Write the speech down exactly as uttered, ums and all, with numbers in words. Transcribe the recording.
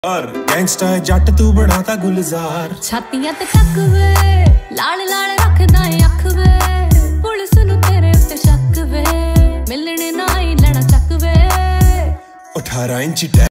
और गैंगस्टा जट तू बनाता गुलजार छातियां ते टक वे लाल लाल रखदा अख वे पुलिस नु तेरे उत्ते शक वे मिलने ना ही लेना चक वे अठारह इंच